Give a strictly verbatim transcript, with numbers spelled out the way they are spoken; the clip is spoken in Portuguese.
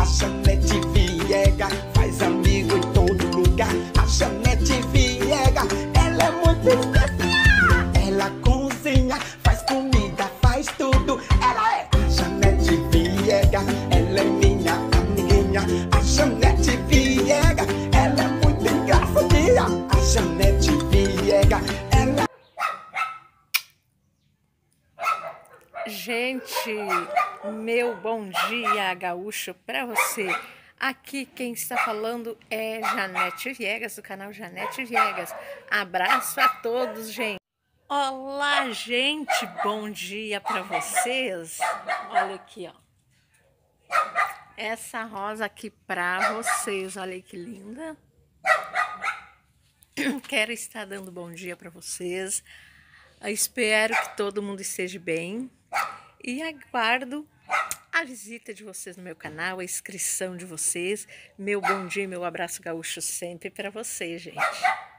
Janete Viega faz amigo em todo lugar. A Janete Viega, ela é muito especial. Ela cozinha, faz comida, faz tudo. Ela é a Janete Viega, ela é minha amiguinha. A Janete Viega, ela é muito engraçadinha. A Janete Viega, ela... Gente, meu bom dia gaúcho para você. Aqui quem está falando é Janete Viegas, do canal Janete Viegas. Abraço a todos, gente. Olá, gente, bom dia para vocês. Olha aqui, ó. Essa rosa aqui para vocês, olha que linda. Quero estar dando bom dia para vocês. Eu espero que todo mundo esteja bem. E aguardo a visita de vocês no meu canal, a inscrição de vocês. Meu bom dia, meu abraço gaúcho sempre para vocês, gente.